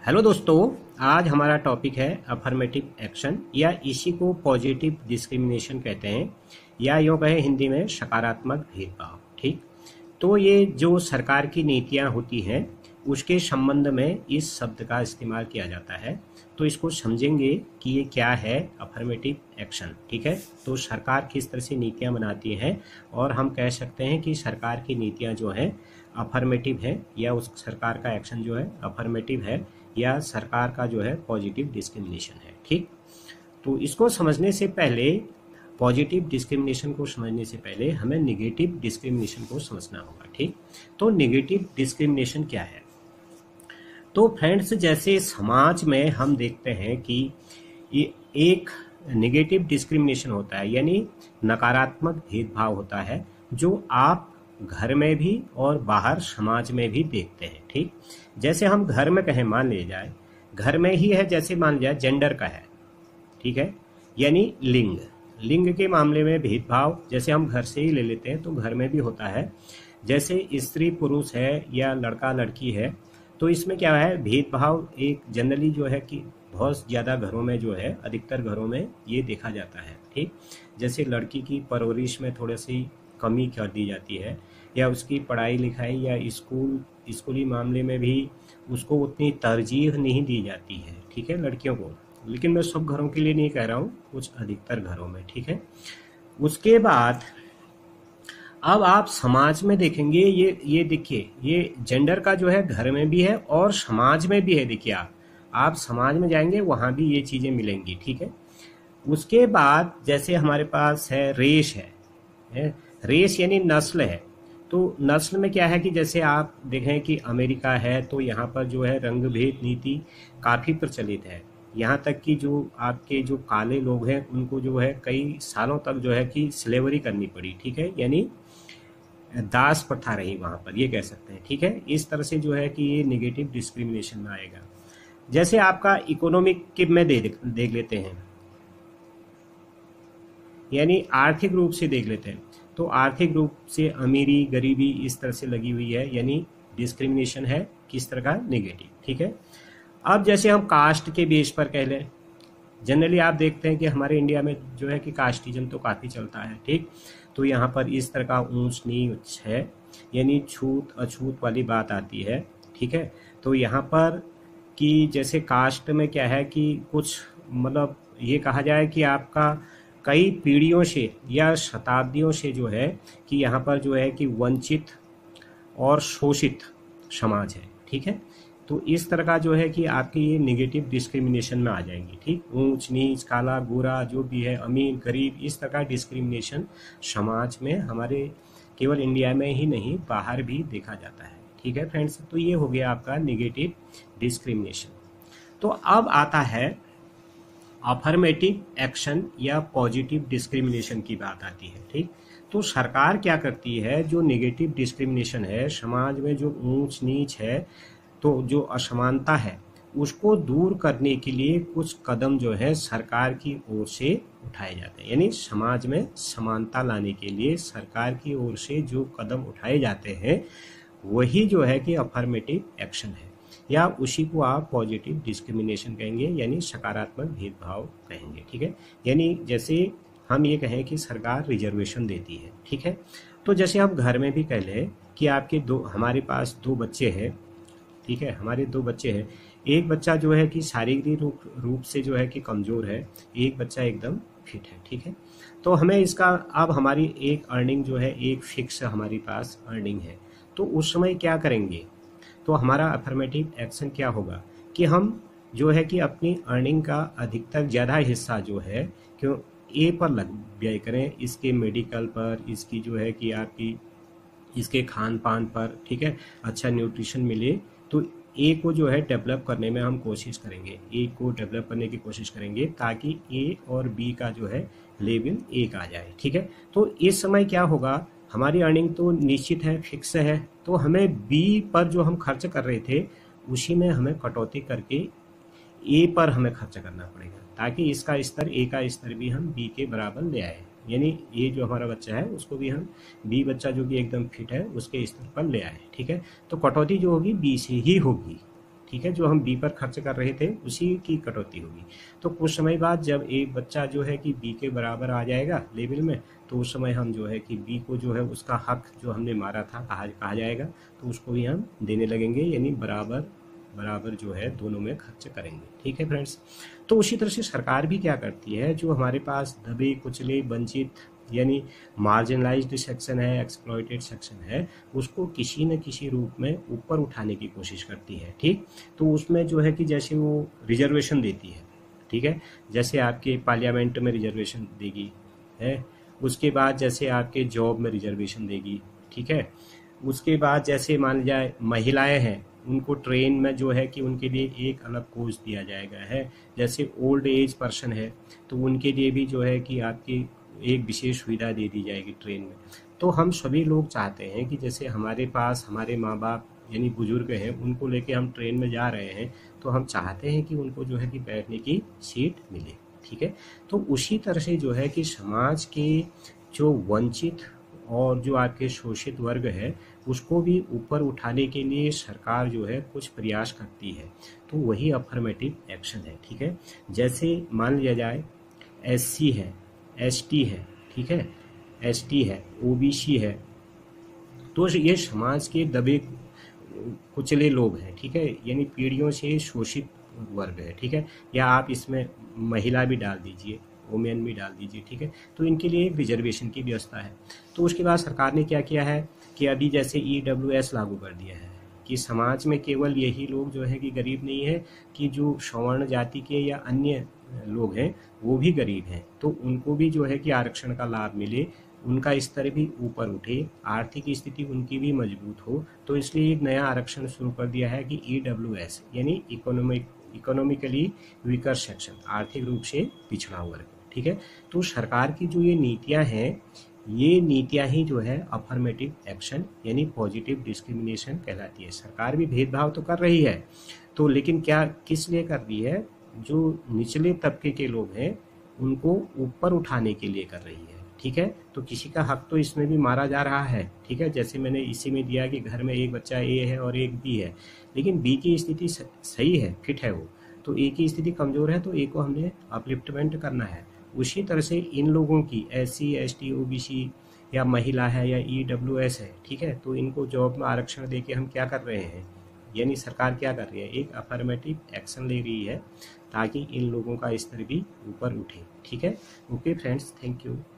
Hello दोस्तों, आज हमारा टॉपिक है अफर्मेटिव एक्शन या इसी को पॉजिटिव डिस्क्रिमिनेशन कहते हैं या यूँ कहें हिंदी में सकारात्मक भेदभाव। ठीक, तो ये जो सरकार की नीतियाँ होती हैं उसके संबंध में इस शब्द का इस्तेमाल किया जाता है। तो इसको समझेंगे कि ये क्या है अफर्मेटिव एक्शन। ठीक है, तो सरकार किस तरह से नीतियाँ बनाती हैं और हम कह सकते हैं कि सरकार की नीतियाँ जो हैं अफर्मेटिव है या उस सरकार का एक्शन जो है अफर्मेटिव है या सरकार का जो है पॉजिटिव डिस्क्रिमिनेशन है। ठीक, तो इसको समझने से पहले पॉजिटिव डिस्क्रिमिनेशन को समझने से पहले हमें निगेटिव डिस्क्रिमिनेशन को समझना होगा। ठीक, तो निगेटिव डिस्क्रिमिनेशन क्या है? तो फ्रेंड्स, जैसे समाज में हम देखते हैं कि ये एक निगेटिव डिस्क्रिमिनेशन होता है यानी नकारात्मक भेदभाव होता है जो आप घर में भी और बाहर समाज में भी देखते हैं। ठीक, जैसे हम घर में कहें, मान लिया जाए घर में ही है, जैसे मान लिया जेंडर का है। ठीक है, यानी लिंग लिंग के मामले में भेदभाव जैसे हम घर से ही ले लेते हैं तो घर में भी होता है। जैसे स्त्री पुरुष है या लड़का लड़की है तो इसमें क्या है, भेदभाव एक जनरली जो है कि बहुत ज़्यादा घरों में जो है, अधिकतर घरों में ये देखा जाता है। ठीक, जैसे लड़की की परवरिश में थोड़ी सी कमी कर दी जाती है या उसकी पढ़ाई लिखाई या स्कूली मामले में भी उसको उतनी तरजीह नहीं दी जाती है। ठीक है, लड़कियों को, लेकिन मैं सब घरों के लिए नहीं कह रहा हूँ, कुछ अधिकतर घरों में। ठीक है, उसके बाद अब आप समाज में देखेंगे, ये देखिए, ये जेंडर का जो है घर में भी है और समाज में भी है। देखिए आप समाज में जाएंगे वहाँ भी ये चीज़ें मिलेंगी। ठीक है, उसके बाद जैसे हमारे पास है रेस है रेस यानी नस्ल है। तो नस्ल में क्या है कि जैसे आप देखें कि अमेरिका है तो यहाँ पर जो है रंग भेद नीति काफ़ी प्रचलित है। यहाँ तक कि जो आपके जो काले लोग हैं उनको जो है कई सालों तक जो है कि स्लेवरी करनी पड़ी। ठीक है, यानी दास प्रथा रही वहाँ पर, ये कह सकते हैं। ठीक है, इस तरह से जो है कि ये निगेटिव डिस्क्रिमिनेशन में आएगा। जैसे आपका इकोनॉमिक के में देख लेते हैं, यानी आर्थिक रूप से देख लेते हैं तो आर्थिक रूप से अमीरी गरीबी इस तरह से लगी हुई है, यानी डिस्क्रिमिनेशन है किस तरह का, नेगेटिव। ठीक है, अब जैसे हम कास्ट के बेस पर कह लें, जनरली आप देखते हैं कि हमारे इंडिया में जो है कि कास्टिज्म तो काफ़ी चलता है। ठीक, तो यहाँ पर इस तरह का ऊंच नीच है, यानी छूत अछूत वाली बात आती है। ठीक है, तो यहाँ पर कि जैसे कास्ट में क्या है कि कुछ मतलब ये कहा जाए कि आपका कई पीढ़ियों से या शताब्दियों से जो है कि यहाँ पर जो है कि वंचित और शोषित समाज है। ठीक है, तो इस तरह का जो है कि आपकी ये निगेटिव डिस्क्रिमिनेशन में आ जाएंगी। ठीक, ऊंच नीच काला गोरा जो भी है, अमीर गरीब, इस तरह का डिस्क्रिमिनेशन समाज में हमारे केवल इंडिया में ही नहीं बाहर भी देखा जाता है। ठीक है फ्रेंड्स, तो ये हो गया आपका निगेटिव डिस्क्रिमिनेशन। तो अब आता है अफर्मेटिव एक्शन या पॉजिटिव डिस्क्रिमिनेशन की बात आती है। ठीक, तो सरकार क्या करती है, जो निगेटिव डिस्क्रिमिनेशन है समाज में, जो ऊंच नीच है, तो जो असमानता है उसको दूर करने के लिए कुछ कदम जो है सरकार की ओर से उठाए जाते हैं। यानी समाज में समानता लाने के लिए सरकार की ओर से जो कदम उठाए जाते हैं वही जो है कि अफर्मेटिव एक्शन है या उसी को आप पॉजिटिव डिस्क्रिमिनेशन कहेंगे, यानी सकारात्मक भेदभाव कहेंगे। ठीक है, यानी जैसे हम ये कहें कि सरकार रिजर्वेशन देती है। ठीक है, तो जैसे हम घर में भी कह लें कि आपके हमारे पास दो बच्चे हैं। ठीक है, हमारे दो बच्चे हैं, एक बच्चा जो है कि शारीरिक रूप से जो है कि कमज़ोर है, एक बच्चा एकदम फिट है। ठीक है, तो हमें इसका अब हमारी एक अर्निंग जो है एक फिक्स हमारी पास अर्निंग है, तो उस समय क्या करेंगे, तो हमारा अफर्मेटिव एक्शन क्या होगा कि हम जो है कि अपनी अर्निंग का अधिकतर ज़्यादा हिस्सा जो है क्यों ए पर व्यय करें, इसके मेडिकल पर, इसकी जो है कि आपकी इसके खान पान पर। ठीक है, अच्छा न्यूट्रिशन मिले तो ए को जो है डेवलप करने में हम कोशिश करेंगे, ए को डेवलप करने की कोशिश करेंगे ताकि ए और बी का जो है लेवल एक आ जाए। ठीक है, तो इस समय क्या होगा, हमारी अर्निंग तो निश्चित है, फिक्स है, तो हमें बी पर जो हम खर्च कर रहे थे उसी में हमें कटौती करके ए पर हमें खर्च करना पड़ेगा ताकि इसका स्तर, ए का स्तर भी हम बी के बराबर ले आए। यानी ये जो हमारा बच्चा है उसको भी हम बी बच्चा जो कि एकदम फिट है उसके स्तर पर ले आए। ठीक है, तो कटौती जो होगी बी से ही होगी। ठीक है, जो हम बी पर खर्च कर रहे थे उसी की कटौती होगी। तो कुछ समय बाद जब एक बच्चा जो है कि बी के बराबर आ जाएगा लेवल में, तो उस समय हम जो है कि बी को जो है उसका हक जो हमने मारा था कहा जाएगा, तो उसको भी हम देने लगेंगे, यानी बराबर बराबर जो है दोनों में खर्च करेंगे। ठीक है फ्रेंड्स, तो उसी तरह से सरकार भी क्या करती है, जो हमारे पास दबे कुचले वंचित यानी मार्जिनलाइज्ड सेक्शन है, एक्सप्लॉइटेड सेक्शन है, उसको किसी न किसी रूप में ऊपर उठाने की कोशिश करती है। ठीक, तो उसमें जो है कि जैसे वो रिजर्वेशन देती है, ठीक है, जैसे आपके पार्लियामेंट में रिजर्वेशन देगी है, उसके बाद जैसे आपके जॉब में रिजर्वेशन देगी, ठीक है, उसके बाद जैसे मान जाए महिलाएं हैं, उनको ट्रेन में जो है कि उनके लिए एक अलग कोच दिया जाएगा है, जैसे ओल्ड एज पर्सन है तो उनके लिए भी जो है कि आपकी एक विशेष सुविधा दे दी जाएगी ट्रेन में। तो हम सभी लोग चाहते हैं कि जैसे हमारे पास हमारे माँ बाप यानी बुजुर्ग हैं, उनको लेके हम ट्रेन में जा रहे हैं, तो हम चाहते हैं कि उनको जो है कि बैठने की सीट मिले। ठीक है, तो उसी तरह से जो है कि समाज के जो वंचित और जो आपके शोषित वर्ग है उसको भी ऊपर उठाने के लिए सरकार जो है कुछ प्रयास करती है, तो वही अफर्मेटिव एक्शन है। ठीक है, जैसे मान लिया जाए एससी है, एसटी है, ठीक है, एसटी है, ओबीसी है, तो ये समाज के दबे कुचले लोग हैं। ठीक है, यानी पीढ़ियों से शोषित वर्ग है। ठीक है, या आप इसमें महिला भी डाल दीजिए, वुमेन भी डाल दीजिए। ठीक है, तो इनके लिए एक रिजर्वेशन की व्यवस्था है। तो उसके बाद सरकार ने क्या किया है कि अभी जैसे EWS लागू कर दिया है कि समाज में केवल यही लोग जो है कि गरीब नहीं है, कि जो सवर्ण जाति के या अन्य लोग हैं वो भी गरीब हैं, तो उनको भी जो है कि आरक्षण का लाभ मिले, उनका स्तर भी ऊपर उठे, आर्थिक स्थिति उनकी भी मजबूत हो। तो इसलिए एक नया आरक्षण शुरू कर दिया है कि EWS यानी इकोनॉमिकली वीकर सेक्शन, आर्थिक रूप से पिछड़ा वर्ग। ठीक है, तो सरकार की जो ये नीतियां हैं, ये नीतियां ही जो है अफर्मेटिव एक्शन यानी पॉजिटिव डिस्क्रिमिनेशन कहलाती है। सरकार भी भेदभाव तो कर रही है, तो लेकिन क्या किस लिए कर रही है, जो निचले तबके के लोग हैं उनको ऊपर उठाने के लिए कर रही है। ठीक है, तो किसी का हक तो इसमें भी मारा जा रहा है। ठीक है, जैसे मैंने इसी में दिया कि घर में एक बच्चा ए है और एक बी है, लेकिन बी की स्थिति सही है, फिट है वो, तो ए की स्थिति कमजोर है, तो ए को हमने अपलिफ्टमेंट करना है। उसी तरह से इन लोगों की SC ST OBC या महिला है या EWS है, ठीक है, तो इनको जॉब में आरक्षण दे के हम क्या कर रहे हैं, यानी सरकार क्या कर रही है, एक अफर्मेटिव एक्शन ले रही है ताकि इन लोगों का स्तर भी ऊपर उठे। ठीक है, ओके फ्रेंड्स, थैंक यू।